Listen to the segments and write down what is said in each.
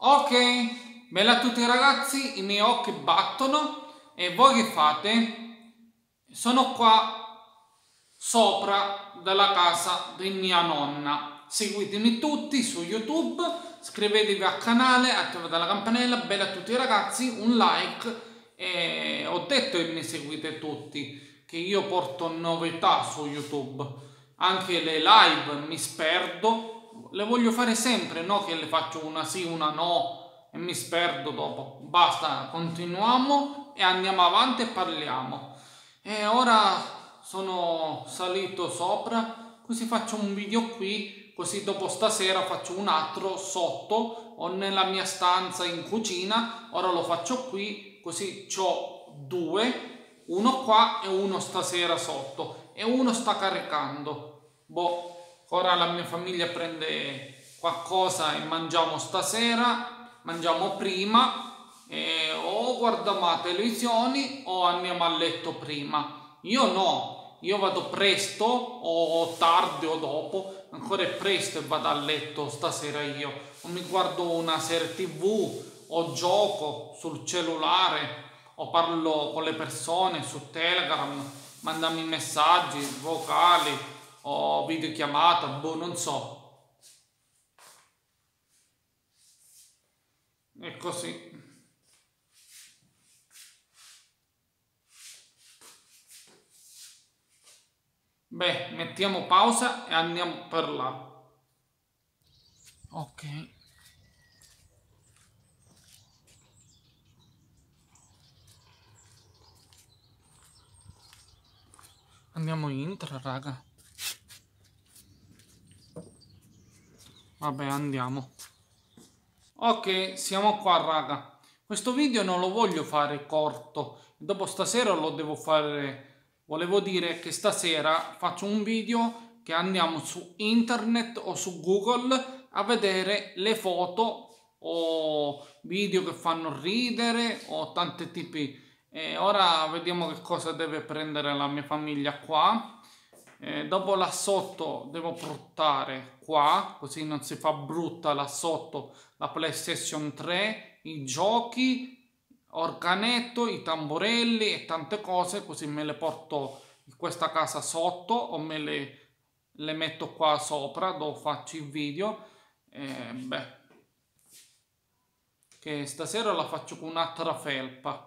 Ok, bella a tutti ragazzi, i miei occhi battono e voi che fate? Sono qua sopra dalla casa di mia nonna. Seguitemi tutti su YouTube, iscrivetevi al canale, attivate la campanella, bella a tutti ragazzi, un like e ho detto che mi seguite tutti, che io porto novità su YouTube, anche le live mi sperdo. Le voglio fare sempre, no che le faccio una sì, una no e mi sperdo dopo. Basta, continuiamo e andiamo avanti e parliamo. E ora sono salito sopra, così faccio un video qui, così dopo stasera faccio un altro sotto o nella mia stanza in cucina. Ora lo faccio qui, così ho due, uno qua e uno stasera sotto e uno sta caricando. Boh, ora la mia famiglia prende qualcosa e mangiamo stasera, mangiamo prima, o guardiamo la televisione o andiamo a letto prima. Io no, io vado presto o tardi o dopo, ancora è presto e vado a letto stasera io. O mi guardo una serie TV o gioco sul cellulare o parlo con le persone su Telegram, mandami messaggi vocali o videochiamata, boh, non so. È così. Beh, mettiamo pausa e andiamo per là. Ok. Andiamo intro, raga. Vabbè, andiamo. Ok, siamo qua, raga. Questo video non lo voglio fare corto. Dopo stasera lo devo fare. Volevo dire che stasera faccio un video che andiamo su internet o su Google a vedere le foto o video che fanno ridere o tanti tipi. E ora vediamo che cosa deve prendere la mia famiglia qua. Dopo là sotto devo portare qua, così non si fa brutta là sotto, la PlayStation 3, i giochi, organetto, i tamburelli e tante cose, così me le porto in questa casa sotto o le metto qua sopra dove faccio i video. Beh, che stasera la faccio con un'altra felpa.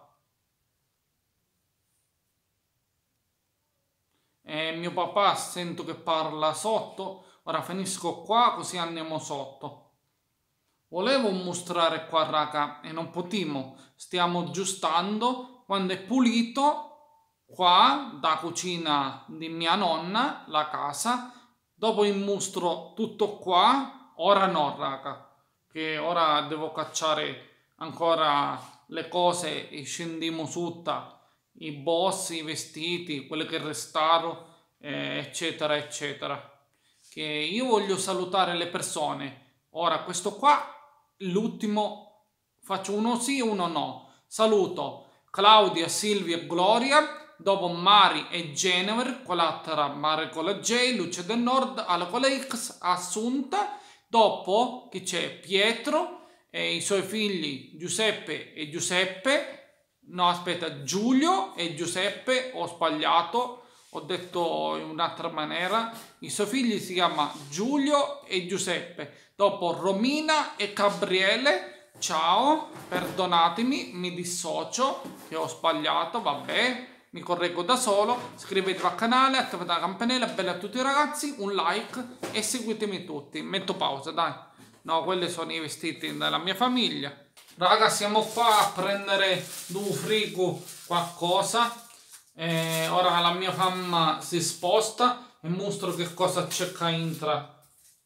Mio papà sento che parla sotto, ora finisco qua così andiamo sotto. Volevo mostrare qua raga e non potevo, stiamo aggiustando, quando è pulito qua da cucina di mia nonna, la casa, dopo il mostro tutto qua, ora no raga, che ora devo cacciare ancora le cose e scendiamo sotto i boss, i vestiti, quelli che restarono, eccetera, eccetera. Che io voglio salutare le persone. Ora, questo qua, l'ultimo, faccio uno sì e uno no. Saluto Claudia, Silvia e Gloria. Dopo Mari e Jennifer, con l'altra Mari con la J, Luce del Nord, alla con la X, Assunta. Dopo chi c'è? Pietro e i suoi figli Giuseppe e Giuseppe. No, aspetta, Giulio e Giuseppe, ho sbagliato, ho detto in un'altra maniera. I suoi figli si chiamano Giulio e Giuseppe. Dopo Romina e Gabriele. Ciao, perdonatemi, mi dissocio che ho sbagliato, vabbè, mi correggo da solo. Iscrivetevi al canale, attivate la campanella, bella a tutti ragazzi, un like e seguitemi tutti. Metto pausa, dai. No, quelli sono i vestiti della mia famiglia. Raga, siamo qua a prendere due frigo qualcosa. Ora la mia mamma si sposta e mostro che cosa c'è qua entra.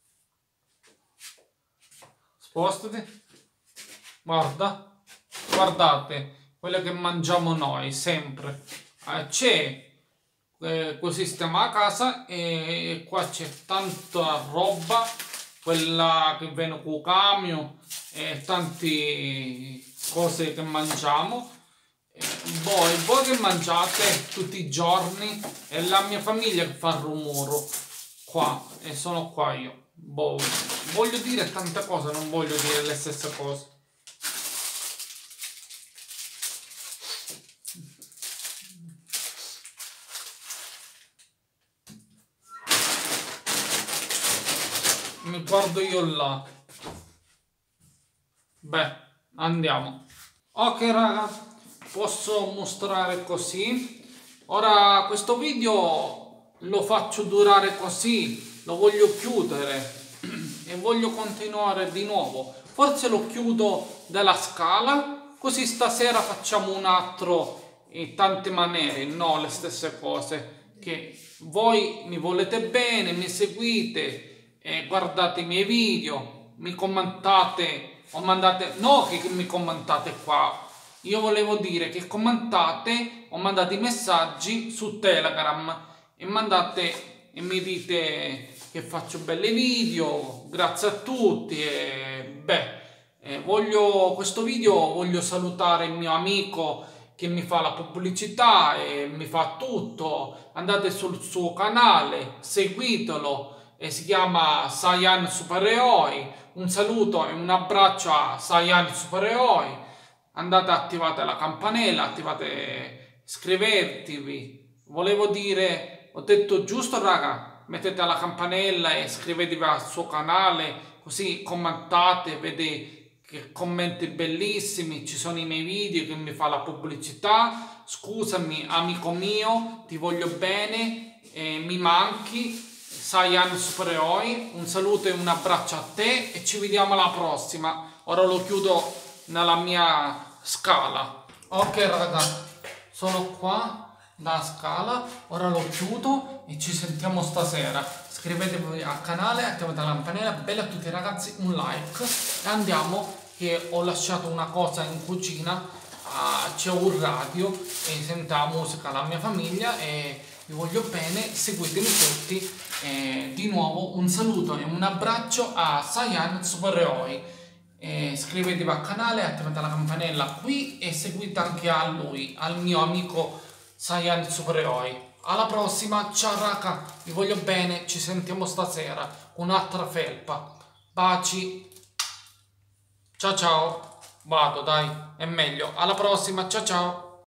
Spostati. Guarda. Guardate, quelle che mangiamo noi sempre. C'è così stiamo a casa e qua c'è tanta roba, quella che viene con il camion e tante cose che mangiamo. Voi che mangiate tutti i giorni è la mia famiglia che fa il rumore qua e sono qua io. Boh, voglio dire tante cose, non voglio dire le stesse cose. mi guardo io là. Beh, andiamo. Ok raga, posso mostrare così. Ora questo video lo faccio durare così, lo voglio chiudere e voglio continuare di nuovo. Forse lo chiudo dalla scala, così stasera facciamo un altro in tante maniere, no le stesse cose, che voi mi volete bene, mi seguite, guardate i miei video, mi commentate o mandate, no che mi commentate qua, io volevo dire che commentate o mandate i messaggi su Telegram e mandate e mi dite che faccio belli video, grazie a tutti e questo video voglio salutare il mio amico che mi fa la pubblicità e mi fa tutto. Andate sul suo canale, seguitelo, si chiama Saiyan Supereroi. Un saluto e un abbraccio a Saiyan Supereroi. Andate, attivate la campanella, iscrivetevi. Volevo dire, ho detto giusto raga? Mettete la campanella e iscrivetevi al suo canale, così commentate, vedete che commenti bellissimi, ci sono i miei video che mi fa la pubblicità. Scusami amico mio, ti voglio bene, mi manchi, Saiyan Supereroi. Un saluto e un abbraccio a te e ci vediamo alla prossima. Ora lo chiudo nella mia scala. Ok raga, sono qua la scala, ora lo chiudo e ci sentiamo stasera. Iscrivetevi al canale, attivate la campanella, bella a tutti ragazzi, un like e andiamo che ho lasciato una cosa in cucina, c'è un radio e sento la musica la mia famiglia e vi voglio bene, seguitemi tutti e di nuovo un saluto e un abbraccio a Saiyan Supereroi. Iscrivetevi al canale, attivate la campanella qui e seguite anche a lui, al mio amico Saiyan Supereroi. Alla prossima, ciao raga, vi voglio bene, ci sentiamo stasera con un'altra felpa. Baci, ciao ciao, vado dai, è meglio, alla prossima, ciao ciao.